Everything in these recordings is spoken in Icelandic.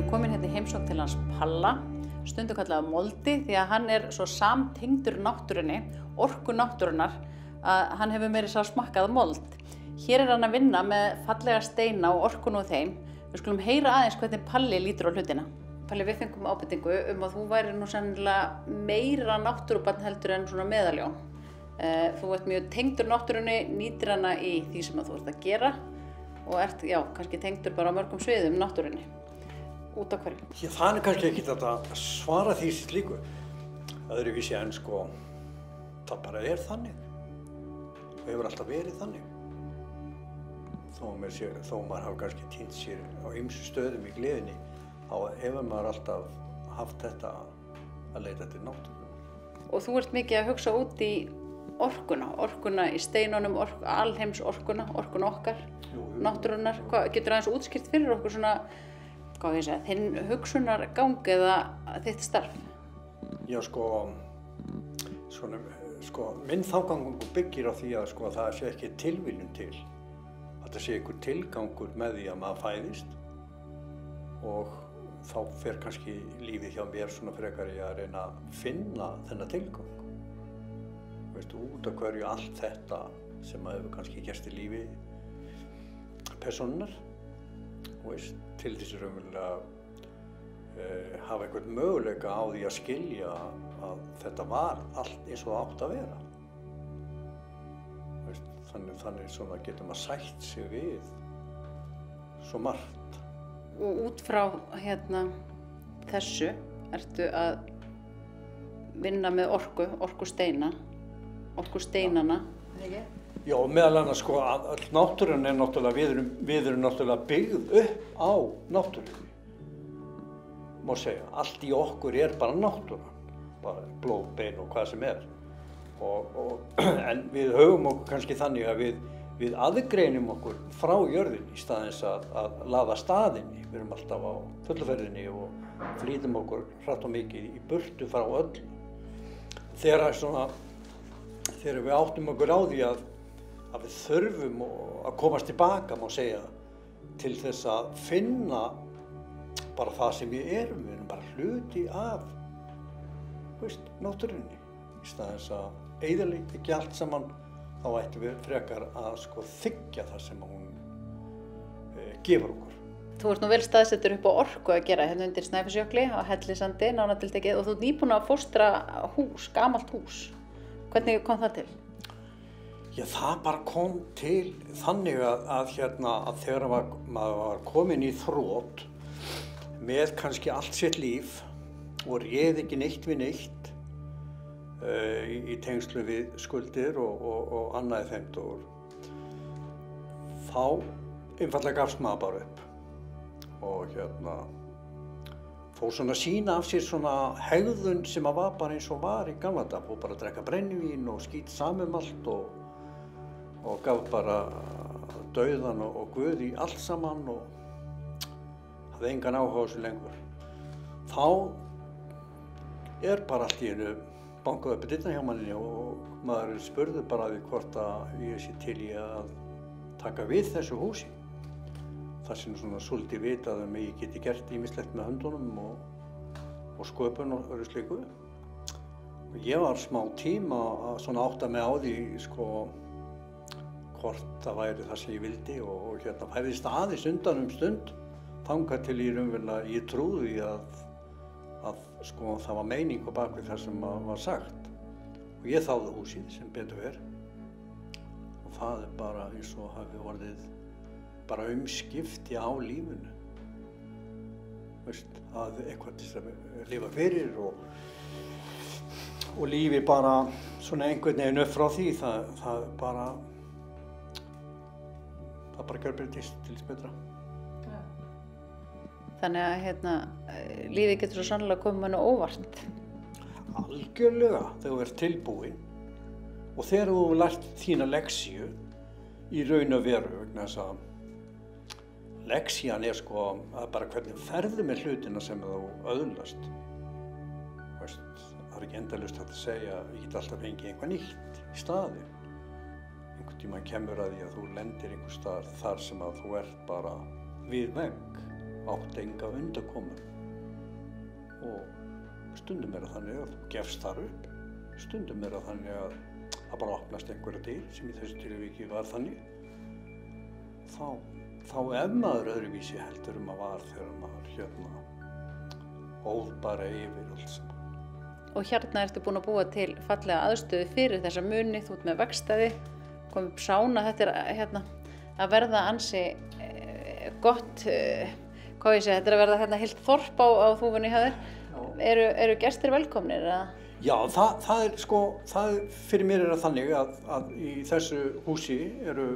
erum komin hérna í heimsókn til hans Palla, stundum kallaður moldi, því að hann svo samtengdur náttúrunni, orku náttúrunnar, að hann hefur meira að smakkað mold. Hér hann að vinna með fallega steina og orkun úr þeim. Við skulum heyra aðeins hvernig Palli lítur á hlutina. Palli, við fengum ábendingu að þú væri nú sennilega meira náttúrubarn heldur en svona meðaljón. Þú ert mjög tengdur náttúrunni, nýtir hana í því sem þú ert að gera og ert, kannski tengdur bara á mörgum sviðum náttúrunni. Út af hverju? Það kannski ekki þetta að svara því slíku. Öðruvísi en það bara þannig. Og hefur alltaf verið þannig. Þó maður hafi kannski týnt sér á ýmsum stöðum í gleðinni, þá hefur maður alltaf haft þetta að leita til náttúrunnar. Og þú ert mikið að hugsa út í orkuna í steinunum, alheimsorkuna, orkuna okkar, náttúrunnar. Getur aðeins útskýrt fyrir okkur svona, þinn hugsunargang eða þitt starf? Já, minn þágangur byggir á því að það sé ekki tilviljun til. Þetta sé einhver tilgangur með því að maður fæðist og þá fer kannski lífið hjá mér svona frekar í að reyna að finna þennan tilgang. Út af hverju allt þetta sem maður hefur kannski gerst í lífi persónunnar, til þess raunverulega hafa einhvern möguleika á því að skilja að þetta var allt eins og það átt að vera. Þannig svona getur maður sætt sig við svo margt. Og út frá þessu ertu að vinna með orkusteinana. Já, meðal annars að öll náttúran náttúrulega, við erum náttúrulega byggð upp á náttúrunni. Má segja, allt í okkur bara náttúran, bara blóð, bein og hvað sem er. En við höfum okkur kannski þannig að við aðgreinum okkur frá jörðinni í staðins að laða staðinni. Við erum alltaf á fullferðinni og flýtum okkur hratt og mikið í burtu frá öllu. Þegar við áttum okkur á því að við þurfum að komast tilbaka, má segja, til þess að finna bara það sem við erum bara hluti af náttúrunni. Í staðins að eyðileggja ekki allt saman, þá ættum við frekar að þiggja það sem hún gefur okkur. Þú ert nú vel staðsettur upp á orku að gera hérna undir Snæfellsjökli á Hellisandi, nánar tiltekið, og þú ert nýbúin að fóstra hús, gamalt hús. Hvernig kom það til? Já, það bara kom til þannig að þegar maður var kominn í þrot með kannski allt sitt líf og réð ekki neitt við neitt í tengslu við skuldir og annað í þeim dór, þá einfaldlega gafst maður bara upp og fór svona að sýna af sér svona hegðun sem var bara eins og var í gamla daga, fór bara að drekka brennivín og skít samum allt og gaf bara dauðan og Guð í allt saman og hafði engan áhuga á þessu lengur. Þá bara allt í einu bankaði upp dyrnar hjá manni og maður spurði bara því hvort að ég sé til í að taka við þessu húsi. Það sem svona svolítið vitað ég geti gert ýmislegt með höndunum og sköpun og öðru slíku. Og ég var smá tíma að svona átta mig á því hvort það væri það sem ég vildi og færðist aðeins undan stund þangað til ég trúði að það var meining á bak við það sem var sagt. Og ég þáði húsið sem betur fer. Og það bara eins og hafi orðið bara umskipti á lífinu. Að eitthvað til að lifa fyrir og lífi bara svona einhvern veginn upp frá því, það bara gjörbreytist til þess betra. Þannig að lífið getur svo sannlega komið manni óvart. Algjörlega, þegar þú ert tilbúin og þegar þú hefur lært þína lexíu í raun og veru, vegna þess að lexían að bara hvernig ferðu með hlutina sem þú öðlast. Það ekki endalaust hægt að segja að ég get alltaf fengið eitthvað nýtt í staðinn. Einhvern tímann kemur að því að þú lendir einhvers staðar þar sem að þú ert bara við vegg átt enga undankomu og stundum það þannig að þú gefst þar upp, stundum það þannig að það bara opnast einhverja dyr sem í þessu tilviki var þannig. Þá maður öðruvísi heldur maður var þegar maður óð bara yfir allt saman. Og hérna ertu búin að búa til fallega aðstöðu fyrir þessa muni, þú ert með vegstæði, kom upp sána, þetta að verða ansi gott, hvað ég segi, þetta að verða heilt þorp á þúfunni hjá þér. Eru gestir velkomnir? Já, það fyrir mér það þannig að í þessu húsi eru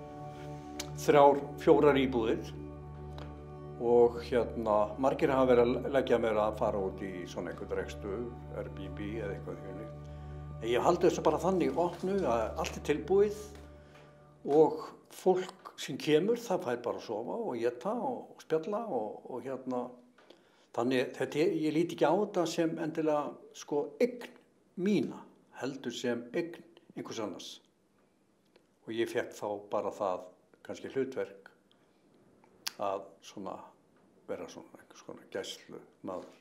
3-4 íbúðir og margir hafa verið að leggja mér að fara út í svona einhvern rekstur, Airbnb eða eitthvað þannig. En ég haldi þessu bara þannig opnu að allt tilbúið og fólk sem kemur það fær bara að sofa og éta og spjalla og þannig ég líti ekki á þetta sem endilega eign mína, heldur sem eign einhvers annars. Og ég fékk þá bara það kannski hlutverk að vera einhvers konar gæslumaður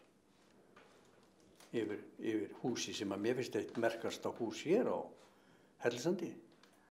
yfir húsi sem að mér finnst eitt merkasta hús hér á Hellissandi.